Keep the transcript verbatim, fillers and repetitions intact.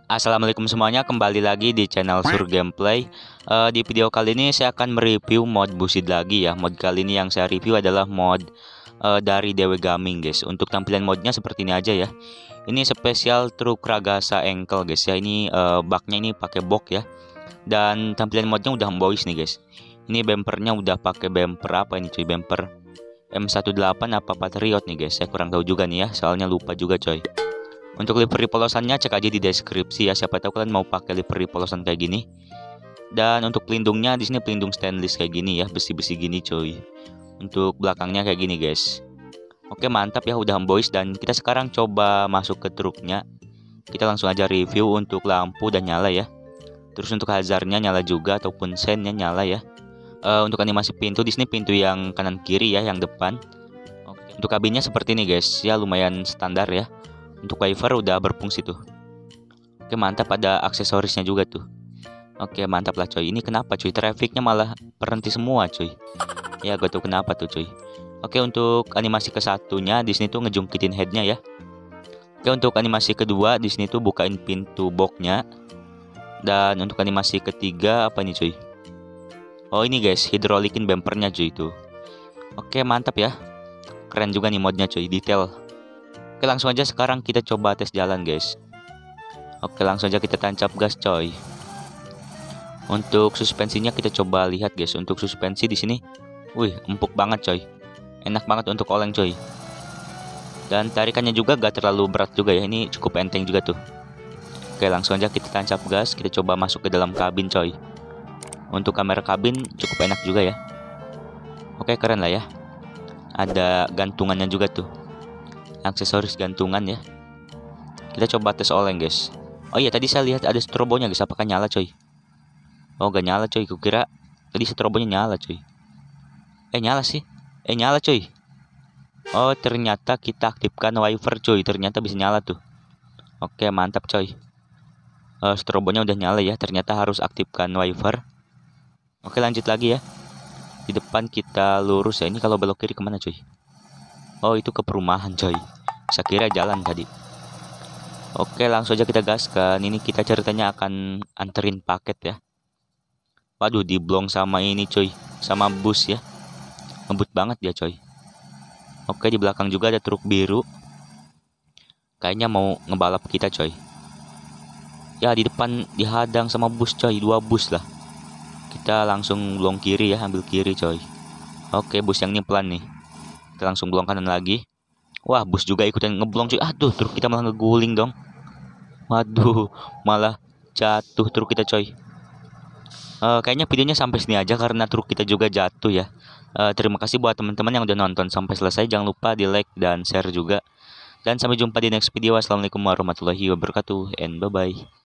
Assalamualaikum semuanya, kembali lagi di channel Sur Gameplay. Uh, di video kali ini saya akan mereview mod Busid lagi ya. Mod kali ini yang saya review adalah mod uh, dari Dewe Gaming guys. Untuk tampilan modnya seperti ini aja ya. Ini spesial truk Ragasa Ankle guys ya. Ini uh, baknya ini pakai box ya. Dan tampilan modnya udah boys nih guys. Ini bumpernya udah pakai bumper apa ini cuy? Bumper M delapan belas apa Patriot nih guys. Saya kurang tahu juga nih ya, soalnya lupa juga coy. Untuk livery polosannya cek aja di deskripsi ya, siapa tahu kalian mau pakai livery polosan kayak gini. Dan untuk pelindungnya di sini pelindung stainless kayak gini ya, besi-besi gini coy. Untuk belakangnya kayak gini guys. Oke, mantap ya, udah boys. Dan kita sekarang coba masuk ke truknya. Kita langsung aja review. Untuk lampu dan nyala ya. Terus untuk hazardnya nyala juga ataupun sennya nyala ya. Uh, untuk animasi pintu di sini pintu yang kanan kiri ya, yang depan. Oke, untuk kabinnya seperti ini guys ya, lumayan standar ya. Untuk wiper udah berfungsi tuh. Oke, mantap, ada aksesorisnya juga tuh. Oke, mantap lah coy. Ini kenapa coy? Trafficnya malah berhenti semua coy. Ya gak tau kenapa tuh coy. Oke, untuk animasi kesatunya di sini tuh ngejungkitin headnya ya. Oke, untuk animasi kedua di sini tuh bukain pintu boxnya. Dan untuk animasi ketiga apa nih coy? Oh ini guys, hidrolikin bumpernya cuy itu. Oke, mantap ya. Keren juga nih modnya cuy, detail. Oke, langsung aja sekarang kita coba tes jalan guys. Oke, langsung aja kita tancap gas coy. Untuk suspensinya kita coba lihat guys. Untuk suspensi di sini, wih, empuk banget coy. Enak banget untuk oleng coy. Dan tarikannya juga gak terlalu berat juga ya. Ini cukup enteng juga tuh. Oke, langsung aja kita tancap gas. Kita coba masuk ke dalam kabin coy. Untuk kamera kabin cukup enak juga ya. Oke, keren lah ya. Ada gantungannya juga tuh. Aksesoris gantungan ya. Kita coba tes oleng guys. Oh iya, tadi saya lihat ada strobonya guys. Apakah nyala coy? Oh, gak nyala coy. Kukira tadi strobonya nyala coy. Eh, nyala sih. Eh, nyala coy. Oh, ternyata kita aktifkan wiper coy. Ternyata bisa nyala tuh. Oke, mantap coy. uh, Strobonya udah nyala ya. Ternyata harus aktifkan wiper. Oke, lanjut lagi ya. Di depan kita lurus ya. Ini kalau belok kiri kemana coy? Oh, itu ke perumahan coy. Saya kira jalan tadi. Oke, langsung aja kita gaskan. Ini kita ceritanya akan anterin paket ya. Waduh, diblong sama ini coy. Sama bus ya. Ngebut banget dia coy. Oke, di belakang juga ada truk biru. Kayaknya mau ngebalap kita coy. Ya, di depan dihadang sama bus coy. Dua bus lah. Kita langsung blong kiri ya. Ambil kiri coy. Oke, bus yang ini pelan nih. Kita langsung blong kanan lagi. Wah, bus juga ikutan ngeblong cuy. Aduh, truk kita malah ngeguling dong. Waduh, malah jatuh truk kita coy. uh, Kayaknya videonya sampai sini aja karena truk kita juga jatuh ya. uh, Terima kasih buat teman-teman yang udah nonton sampai selesai. Jangan lupa di like dan share juga. Dan sampai jumpa di next video. Wassalamualaikum warahmatullahi wabarakatuh. And bye bye.